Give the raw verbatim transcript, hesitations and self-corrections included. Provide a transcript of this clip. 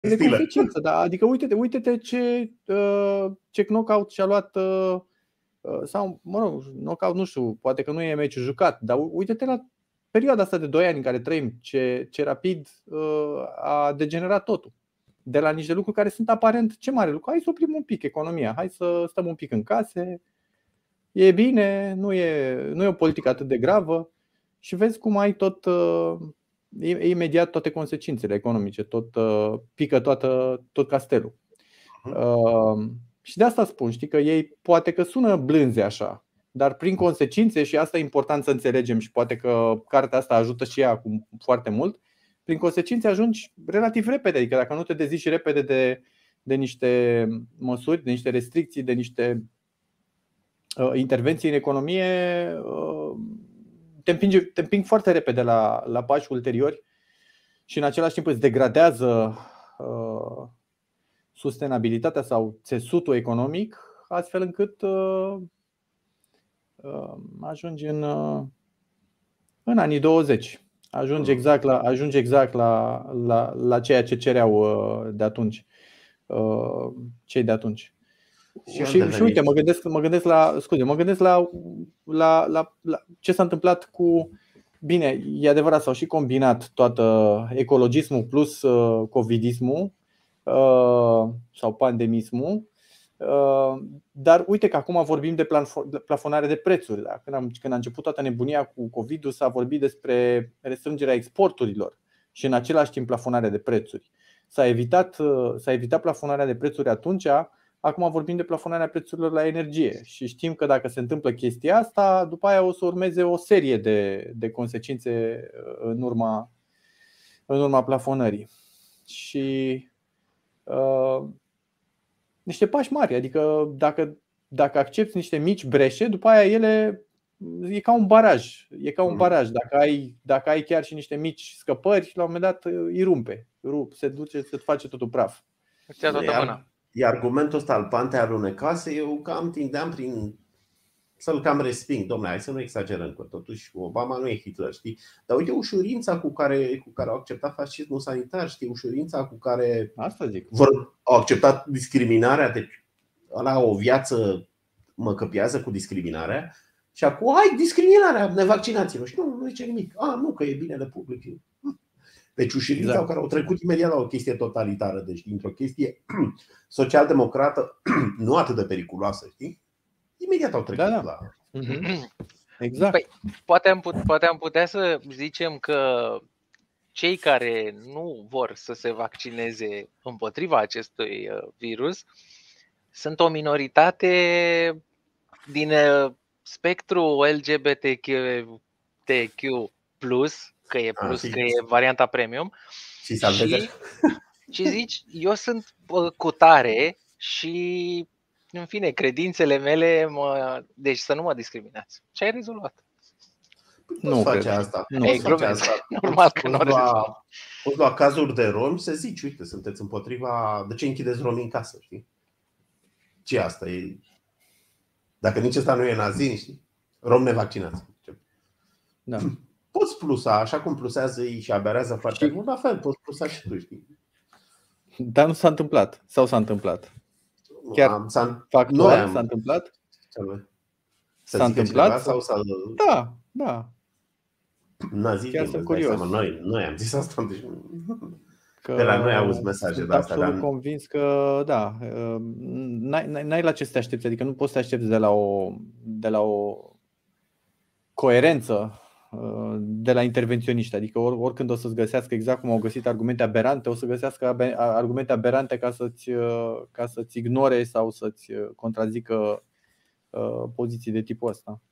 de consecință, da. Adică uite-te, uite-te ce, ce knockout și-a luat, sau, mă rog, knockout, nu știu, poate că nu e meciul jucat, dar uite-te la perioada asta de doi ani în care trăim, ce, ce rapid a degenerat totul. De la niște lucruri care sunt aparent ce mare lucru. Hai să oprim un pic economia, hai să stăm un pic în case, e bine, nu e, nu e o politică atât de gravă. Și vezi cum ai tot, imediat toate consecințele economice, tot pică toată, tot castelul. Uh-huh. Și de asta spun, știi, că ei poate că sună blânze așa, dar prin consecințe, și asta e important să înțelegem, și poate că cartea asta ajută și ea acum foarte mult, prin consecințe ajungi relativ repede. Adică dacă nu te dezici repede de, de niște măsuri, de niște restricții, de niște uh, intervenții în economie, uh, te, împinge, te împing foarte repede la, la pași ulteriori și în același timp îți degradează uh, sustenabilitatea sau țesutul economic, astfel încât uh, uh, ajungi în, uh, în anii douăzeci. Ajungi exact la, ajungi exact la, la, la ceea ce cereau uh, de atunci uh, cei de atunci. Și, și, și uite, mă gândesc, mă gândesc la, scuze, mă gândesc la, la, la, la ce s-a întâmplat cu. Bine, e adevărat, s-au și combinat toată ecologismul plus uh, covidismul uh, sau pandemismul. Uh, dar uite că acum vorbim de plafonare de prețuri. Da? Când, am, când a început toată nebunia cu COVID-ul, s-a vorbit despre restrângerea exporturilor și în același timp plafonarea de prețuri. S-a evitat, uh, s-a evitat plafonarea de prețuri atunci. Acum vorbim de plafonarea prețurilor la energie și știm că dacă se întâmplă chestia asta, după aia o să urmeze o serie de, de consecințe în urma, în urma plafonării. Și uh, niște pași mari, adică dacă, dacă accepti niște mici breșe, după aia ele e ca un baraj. E ca un baraj. Dacă ai, dacă ai chiar și niște mici scăpări, la un moment dat îi rumpe, rup, se duce, se face totul praf. E argumentul ăsta al pantei alunecase, eu cam tindeam prin să-l cam resping. Dom'le, hai să nu exagerăm, că totuși Obama nu e Hitler, știi? Dar uite ușurința cu care, cu care au acceptat fascismul sanitar, știi? Ușurința cu care asta zic. Vor, au acceptat discriminarea. Deci ăla o viață mă căpiază cu discriminarea. Și acum, hai, discriminarea, nevaccinați-vă. Și nu, nu zice nimic. A, nu, că e binele public. Deci ușurința exact. Care au trecut imediat la o chestie totalitară. Deci dintr-o chestie social-democrată, nu atât de periculoasă, știi? Imediat au trecut da, da. la... Exact. Păi, poate, am put- poate am putea să zicem că cei care nu vor să se vaccineze împotriva acestui virus sunt o minoritate din spectrul L G B T Q plus, că e plus, că e varianta premium. Și, și, și zici, eu sunt cu tare și, în fine, credințele mele, mă, deci să nu mă discriminați. Ce ai rezolvat? Nu face asta. Nu Ei, face asta. Normal că nu lua, poți lua cazuri de romi și să zici, uite, sunteți împotriva, de ce închideți romii în casă, știi? Ce asta e? Dacă nici ăsta nu e nazism, știi? Rom nevaccinați. Da. Poți plusa, așa cum plusează ei și aberează foarte mult, la fel, poți plusa și tu, știi? Dar nu s-a întâmplat. Sau s-a întâmplat? Chiar am, s-a, factual am, s-a întâmplat? S-a întâmplat? Sau s-a... Da, da. Nazism, chiar sunt curios. Noi, noi am zis asta, deci... Că de la noi auzi mesaje de astea. Sunt convins că da, n-ai, n-ai la ce să te aștepți, adică nu poți să te aștepți de la o, de la o coerență de la intervenționiști, adică or, oricând o să-ți găsească, exact cum au găsit argumente aberante, o să găsească argumente aberante ca să-ți, ca să-ți ignore sau să-ți contrazică poziții de tipul ăsta.